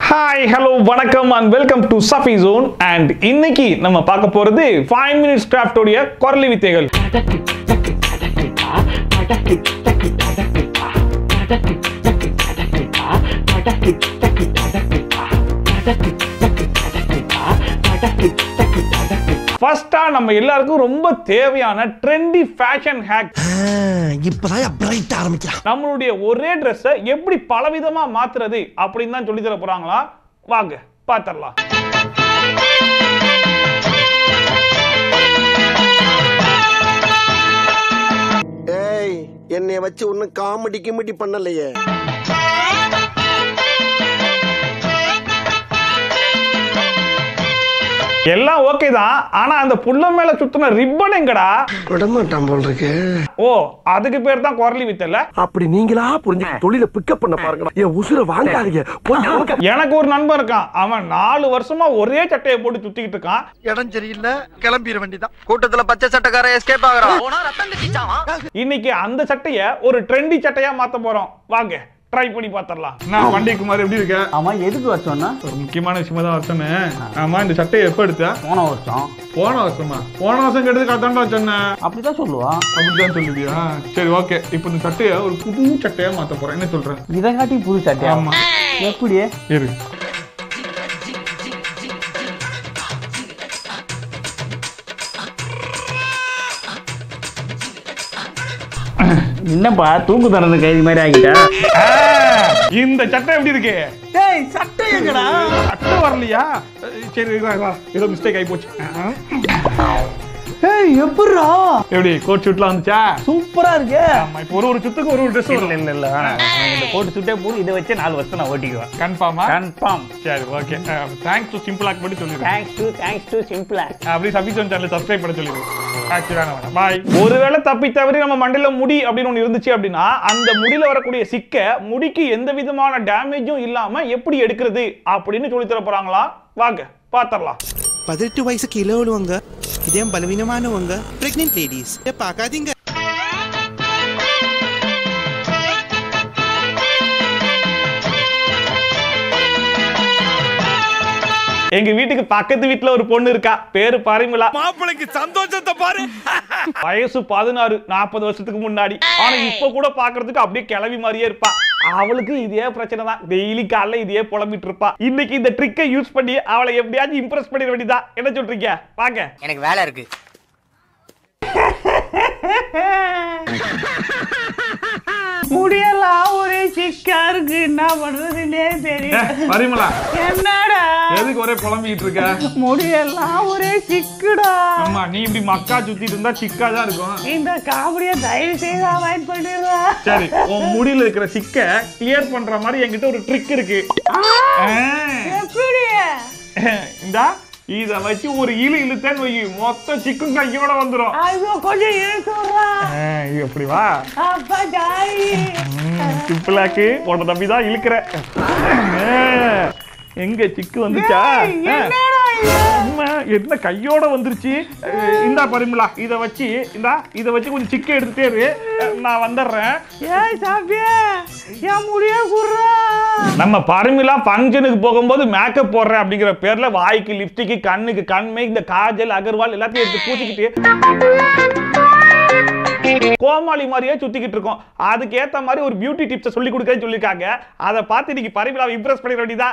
Hi, hello, vanakkam and welcome to Shafi Zone. And இன்னைக்கு நம்ம பார்க்க போறது 5 minutes craft உடைய குரலி வித்தைகள். ஃபர்ஸ்டா நம்ம எல்லாருக்கும் ரொம்ப தேவையான ட்ரெண்டி ஃபேஷன் ஹேக். இப்பதான் பிரைட் ஆரம்பிக்கலாம். நம்மளுடைய ஒரே Dress-ஐ எப்படி பலவிதமா மாத்துறது அப்படின்னு தான் சொல்லி தர போறாங்களா? வாங்க பாத்தறலாம். ஏய், என்னைய வச்சு ஒன்னும் காமெடி கிமெடி பண்ணலையே. எல்லாம் ஓகே தான், ஆனா அந்த புள்ள மேல சுத்தின ரிப்பன் எங்கடா? விடமாட்டான் போல் இருக்கு. ஓ, அதுக்கு பேர் தான் குரலி வித்தல. அப்படி நீங்களா புரிஞ்சு தொழில பிக்கப் பண்ண பாருங்க. என் உசுர வாங்காதீங்க. எனக்கு ஒரு நண்பன் இருக்கான், அவன் 4 வருஷமா ஒரே சட்டையை போட்டு சுத்திக்கிட்டு இருக்கான். இடம் சரியில்லை, கிளம்பிட வேண்டியதான். கூட்டத்துல பச்சை சட்டைக்கார எஸ்கேப் ஆகுறான். இன்னைக்கு அந்த சட்டைய ஒரு ட்ரெண்டி சட்டையா மாத்த போறோம். வாங்க ட்ரை பண்ணி பாத்திரலாம். நான் வண்டிக்குமார் எப்படி இருக்க? ஆமா, எதுக்கு வச்சோன்னா ஒரு முக்கியமான விஷயமா தான் வச்சோன்னு. ஆமா, இந்த சட்டையை எப்ப எடுத்த? போன வருஷம். போன வருஷமா? போன வருஷம் கெடுத்து காத்தாண்டா வச்சோன்னேன். அப்படிதான் சொல்லுவா. அப்படிதான் சொல்லுவியா? சரி, ஓகே. இப்போ இந்த சட்டையை ஒரு புது சட்டையா மாத்த போறேன். என்ன சொல்றேன்? இதை காட்டி புது சட்டையா? ஆமா. எப்படி இரு. என்னப்பா தூக்கு தரது கைது மாதிரி ஆகிட்டா? இந்த சட்டை எப்படி இருக்கு? ஏய், சட்டை எங்கடா? சட்டை வரலையா? சரி, ஏதோ மிஸ்டேக் ஆகி போச்சு. ஏய், எப்படிடா? எப்படி கோட் ஷூட்லாம் வந்துச்சா? சூப்பரா இருக்கு. ஆமா, இப்போ ஒரு சுத்துக்கு ஒரு ட்ரெஸ். இல்ல இந்த கோட் சுட்டே போடு. இதை வச்சு 4 வருஷம் நான் ஓட்டிக்குவேன். கன்ஃபார்மா? கன்ஃபார்ம். சரி, ஓகே. தேங்க்ஸ் டு சிம்பிளாக் மட்டும் சொல்லிடுறேன். தேங்க்ஸ் டு சிம்பிளாக். அப்படியே Shafi Zone சேனலை சப்ஸ்கிரைப் பண்ண சொல்லிடுறேன். பாய். ஒருவேளை தப்பி தவறி நம்ம மண்டையில முடி அப்படின்னு ஒன்று இருந்துச்சு அப்படின்னா, அந்த முடியில வரக்கூடிய சிக்க முடிக்கு எந்த விதமான டேமேஜும் இல்லாம எப்படி எடுக்கிறது அப்படின்னு சொல்லி தர போறாங்களா? வாங்க பாத்திரலாம். 18 வயசு கீழே உள்ளவங்க, இதயம் பலவீனமானவங்க, பிரெக்னென்ட் லேடிஸ் பார்க்காதீங்க. எங்க வீட்டுக்கு பக்கத்து வீட்டுல ஒரு பொண்ணு இருக்கா, பேரு பரிமளா. மாப்பிளைக்கு சந்தோஷத்தை பாரு. வயசு 16, 40 வருஷத்துக்கு முன்னாடி. ஆனா இப்ப கூட பாக்குறதுக்கு அப்படியே கிளவி மாதிரியே இருப்பா. அவளுக்கு இதே பிரச்சனை தான், டெய்லி காலைல இதே புலம்பிட்டு இருப்பா. இன்னைக்கு இந்த ட்ரிக்கை யூஸ் பண்ணி அவளை எப்படியாச்சும் இம்ப்ரெஸ் பண்ணிட வேண்டியதா. என்ன சொல்றீங்க? பாக்க எனக்கு வேலை இருக்கு. முடியெல்லாம் ஒரே சிக்கா இருக்கு, என்ன பண்றதுன்னே தெரியல. பரிமளா, என்னடா எதுக்கு ஒரே புலம்பிட்டு இருக்க? முடியெல்லாம் ஒரே சிக்குடா. ஆமா, நீ இப்படி மக்கா சுத்திட்டு இருந்தா சிக்கா தான் இருக்கும். இந்த காமெடியை தயவு செய்து அவாய்ட் பண்ணிடுறா. சரி, உன் முடியில இருக்கிற சிக்க கிளியர் பண்ற மாதிரி என்கிட்ட ஒரு ட்ரிக் இருக்கு. எப்படி? இந்தா இத வச்சு ஒரு இழுத்தேன்னு வை, மொத்த சிக்கும் கையோட வந்துரும். ஐயோ, கொஞ்சம் இழுத்து விடுறா. எப்படி வா? அப்பா டாய். சிம்பிளாக்கு உன்னை தம்பி தான் இழுக்கிற. எங்க சிக்கு வந்துச்சா? என்ன கையோட வந்துருச்சு. இந்தா பரிமளா, இத வச்சு கொஞ்சம் சிக்க எடுத்துட்டே நான் வந்துடுறேன். நம்ம பரிமளா ஃபங்க்ஷனுக்கு போகும்போது மேக்கப் போடுறேன் அப்படிங்கிற பேர்ல வாய்க்கு லிப்ஸ்டிக், கண்ணுக்கு கண்மை, இந்த காஜல், அகர்வால் எல்லாத்தையும் எடுத்து பூச்சிக்கிட்டு கோமாளி மாதிரியே சுத்திக்கிட்டு இருக்கோம். அதுக்கு ஏத்த மாதிரி ஒரு பியூட்டி டிப்ஸ் சொல்லி கொடுக்கறேன்னு சொல்லிருக்காங்க. அதை பார்த்து இன்னைக்கு பரிமளாவை இம்ப்ரெஸ் பண்ணிட வேண்டியதா.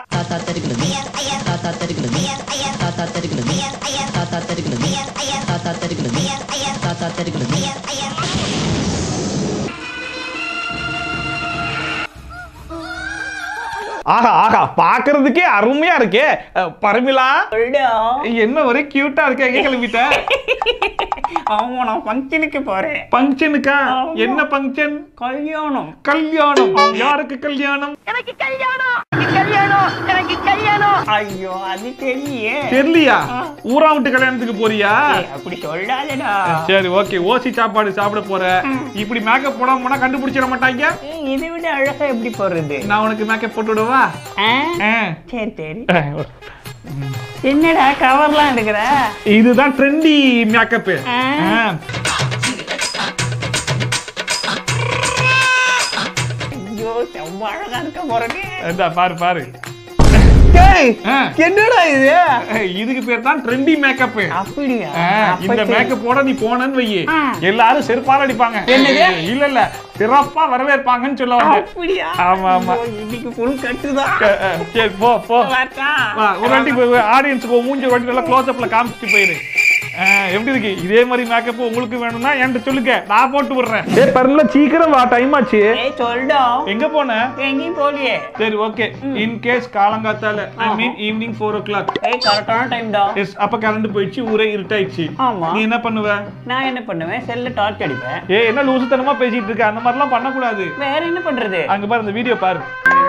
ஆஹா ஆஹா, பாக்குறதுக்கே அருமையா இருக்கே. பரிமளா, என்ன ஒரே கியூட்டா இருக்க. எங்க கிளம்பிட்ட? ஆமா, நான் ஃபங்க்ஷனுக்கு போறேன். ஃபங்க்ஷனுக்கா? என்ன ஃபங்க்ஷன்? கல்யாணம். கல்யாணம்? யாருக்கு கல்யாணம்? எனக்கு கல்யாணம். ஐயோ, அது தெரியலையா? ஊரா விட்டு கல்யாணத்துக்கு போறியா? அப்படி சொல்லாதடா. சரி, ஓகே. ஓசி சாப்பாடு சாப்பிட போற. இப்படி மேக்கப் போடாம போனா கண்டுபிடிச்சிட மாட்டாங்க. இதை விட அழகா எப்படி போறது? நான் உனக்கு மேக்கப் போட்டு விடவா? சரி சரி. என்னடா கவர்லாம் எடுக்கிற? இதுதான் ட்ரெண்டி மேக்கப். ஐயோ, செம்ம அழகா இருக்க போறேன். பாரு பாரு. என்னடா இது? இதுக்கு பேர் தான் ட்ரெண்டி மேக்கப். அப்படியா? இந்த மேக்கப்போட நீ போனன்னு வையே எல்லாரும் செருப்பால அடிப்பாங்க. இல்ல சிறப்பா வரவேற்பாங்கன்னு சொல்ல வந்தேன். அப்படியா? ஆமா ஆமா. இன்னைக்கு ஃபுல் கட்டுதான். சரி போ போ. ஒரு வாட்டி ஆடியன்ஸ்க்கு மூஞ்சி வாட்டி நல்லா க்ளோஸ் அப்ல காமிச்சிட்டு போயிரு. எப்படி இருக்கு? இதே மாதிரி மேக்கப் உங்களுக்கு வேணும்னா என்கிட்ட சொல்லுங்க, நான் போட்டு விடுறேன். பரல சீக்கிரம் வா, டைம் ஆச்சு. சொல்டா. எங்க போன? எங்கேயும் போலியே. சரி ஓகே. இன் கேஸ் காலங்காத்தால ஐ மீன் ஈவினிங் 4 o'clock. கரெக்டான டைம் தான். எஸ், அப்ப கரண்ட் போயிடுச்சு, ஊரே இருட்டாயிடுச்சு. ஆமா. நீ என்ன பண்ணுவ? நான் என்ன பண்ணுவேன்? செல்ல டார்ச் அடிப்பேன். என்ன லூசுத்தனமா பேசிட்டு இருக்க? அந்த மாதிரிலாம் பண்ண கூடாது. வேற என்ன பண்றது? அங்க பாரு, இந்த வீடியோ பாரு.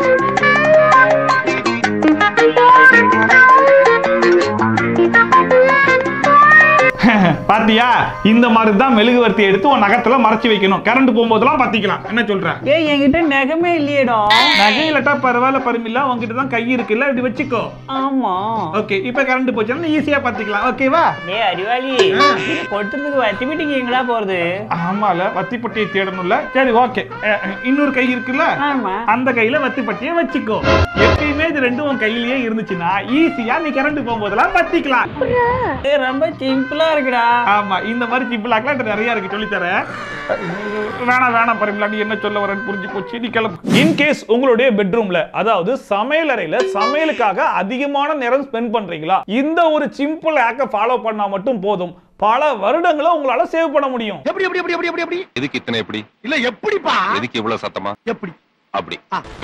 பாத்தியா? இந்த மாதிரி தான் மெழுகுவர்த்தி எடுத்து உன் நகத்துல மறைச்சு வைக்கணும். கரண்ட் போகும்போதெல்லாம் பாத்திக்கலாம். என்ன சொல்ற? என்கிட்ட நகமே இல்லையேடா. நகை இல்லட்டா பரவாயில்ல, பரிமில்லா உன்கிட்ட தான் கை இருக்குல்ல, இப்படி வச்சுக்கோ. ஆமா. ஓகே, இப்ப கரண்ட் போச்சுன்னா ஈஸியா பாத்திக்கலாம். ஓகேவா? அறிவாளி கொட்டுறதுக்கு வத்தி பிட்டிங்களா போறது? ஆமால, வத்தி பட்டியை தேடணும்ல. சரி ஓகே, இன்னொரு கை இருக்குல்ல, அந்த கையில வத்தி பட்டியை வச்சுக்கோ. எப்பயுமே இது ரெண்டும் உன் கையிலேயே இருந்துச்சுன்னா ஈஸியா நீ கரண்ட் போகும்போதெல்லாம் பத்திக்கலாம். ரொம்ப சிம்பிளா இருக்குடா. ஆமா, இந்த மாதிரி சிம்பிளாக்லாம் நிறைய இருக்கு, சொல்லி தரேன். வேணாம் பரிமளா, நீ என்ன சொல்ல வரேன்னு புரிஞ்சு போச்சு, நீ கிளம்பு. இன்கேஸ் உங்களுடைய பெட்ரூம்ல, அதாவது சமையல் அறையில சமையலுக்காக அதிகமான நேரம் ஸ்பெண்ட் பண்றீங்களா, இந்த ஒரு சிம்பிள் ஹேக்கை ஃபாலோ பண்ணா மட்டும் போதும், பல வருடங்களை உங்களால சேவ் பண்ண முடியும். எப்படி எதுக்கு இத்தனை எப்படி இல்ல எப்படிப்பா, எதுக்கு இவ்வளவு சத்தமா, எப்படி அப்படி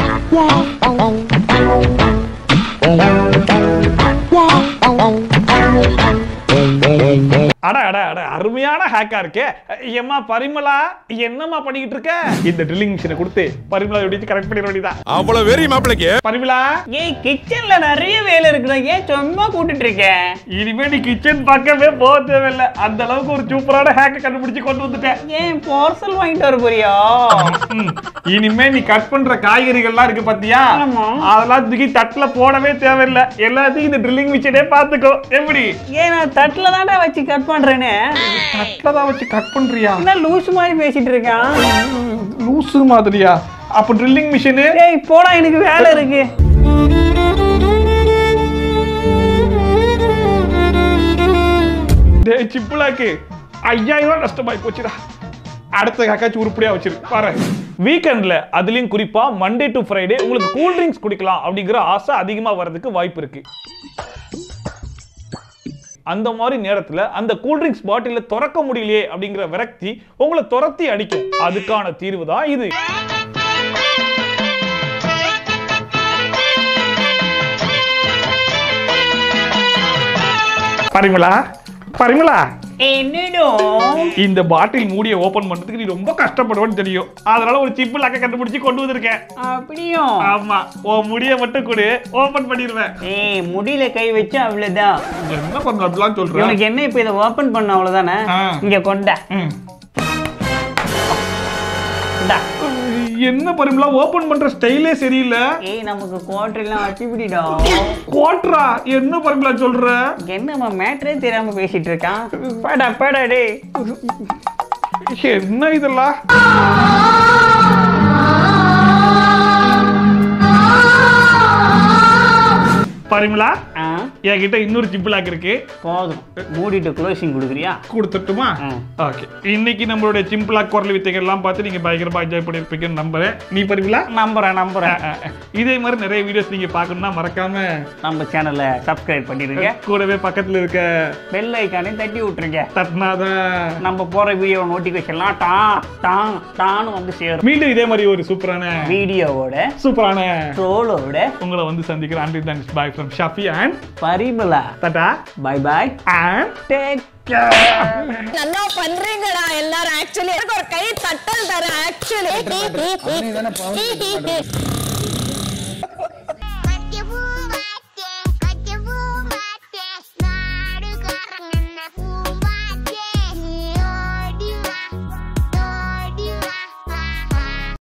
அட அட அட, அருமையான ஹேக்கா இருக்கே. ஏம்மா பரிமளா, என்னம்மா பண்ணிக்கிட்டு இருக்க? இந்த ட்ரில்லிங் மிஷினை கொடுத்து பரிமளா எப்படி கரெக்ட் பண்ணிட வேண்டியதா? அவ்வளவு வெரி மாப்பிளைக்கு. பரிமளா, கிச்சன்ல நிறைய வேலை இருக்குடா, ஏன் சும்மா கூட்டிட்டு இருக்க? இனிமே நீ கிச்சன் பக்கமே போக தேவையில்லை, அந்த அளவுக்கு ஒரு சூப்பரான ஹேக்கை கண்டுபிடிச்சு கொண்டு வந்துட்டேன். ஏன் பார்சல் வாங்கிட்டு வர போறியா? இனிமே நீ கட் பண்ற காய்கறிகள்லாம் இருக்கு பாத்தியா, அதெல்லாம் தூக்கி தட்டுல போடவே தேவையில்லை, எல்லாத்தையும் இந்த ட்ரில்லிங் மிஷினே பாத்துக்கோ. எப்படி? ஏன் நான் தட்டுல தான்டா வச்சு கட் பண்றேன்னு? தட்டுல தான் வச்சு கட் பண்றியா? என்ன லூசு மாதிரி பேசிட்டு இருக்கான்? லூசு மாதிரியா? அப்ப ட்ரில்லிங் மிஷின்? ஏய் போடா, எனக்கு வேலை இருக்கு. டேய் சிப்புலாக்கு, 5000 ரூபாய் நஷ்டமாயி போச்சுடா. அடுத்த காக்காச்சு உருப்படியா வச்சிரு பாரு. வீக்கெண்ட்ல, அதுலயும் குறிப்பா மண்டே டு ஃப்ரைடே உங்களுக்கு கூல் ட்ரிங்க்ஸ் குடிக்கலாம் அப்படிங்கிற ஆசை அதிகமா வர்றதுக்கு வாய்ப்பு இருக்கு. அந்த மாதிரி நேரத்துல அந்த கூல் ட்ரிங்க்ஸ் பாட்டில திறக்க முடியலையே அப்படிங்கிற விரக்தி உங்களை துரத்தி அடிக்கும். அதுக்கான தீர்வு தான் இது. பரிமளா, இந்த பாட்டில் மூடியை ஓபன் பண்றதுக்கு நீ ரொம்ப கஷ்டப்படுவேன்னு தெரியும், அதனால ஒரு சிம்பிள் லாக்க கண்டுபிடிச்சு கொண்டு வந்திருக்கேன். அப்படியே? ஆமா, உன் முடியை மட்டும் கொடு, ஓபன் பண்ணிடுவேன். முடியில கை வச்சு அவ்வளவுதான். என்ன பண்ண அப்படிலாம் சொல்றேன்? உனக்கு என்ன இப்ப இதை ஓபன் பண்ண அவ்வளவுதானே? இங்க கொண்டா. என்ன பரிமளா, ஓபன் பண்ற ஸ்டைலே சரியில்லை. நமக்கு குவார்டர் எல்லாம் வச்சு விடிடா. குவார்டரா? என்ன பரிமளா சொல்ற? என்னம்மா மேட்டரே தெரியாம பேசிட்டு இருக்கான். படா படா டே. என்ன இதெல்லாம்? பரிமளா, என்கிட்ட இன்னொரு சிம்பிளாக் இருக்கு. போதும், மூடிட்டு க்ளோசிங் கொடுக்குறியா? கொடுத்துட்டுமா? ஓகே, இன்னைக்கு நம்மளுடைய சிம்பிளாக் குரல் வித்தைகள் எல்லாம் பார்த்து நீங்க பயங்கரமா என்ஜாய் பண்ணிருப்பீங்கன்னு நம்புறேன். நீ பரிமளா? நம்புறேன். இதே மாதிரி நிறைய வீடியோஸ் நீங்க பார்க்கணும்னா மறக்காம நம்ம சேனலை சப்ஸ்கிரைப் பண்ணிருங்க. கூடவே பக்கத்துல இருக்க பெல் ஐகானை தட்டி விட்டுருங்க. தட்டினாதான் நம்ம போற வீடியோ நோட்டிபிகேஷன்லாம் டான்னு வந்து சேரும். மீண்டும் இதே மாதிரி ஒரு சூப்பரான வீடியோவோட, சூப்பரான ட்ரோலோட உங்களை வந்து சந்திக்கிறேன். Bye from Shafi and Parimala. Tata. Bye and take care. நல்லா பண்றீங்கடா எல்லாரும். ஆக்சுவலி எனக்கு ஒரு கை தட்டல் தர. ஆக்சுவலி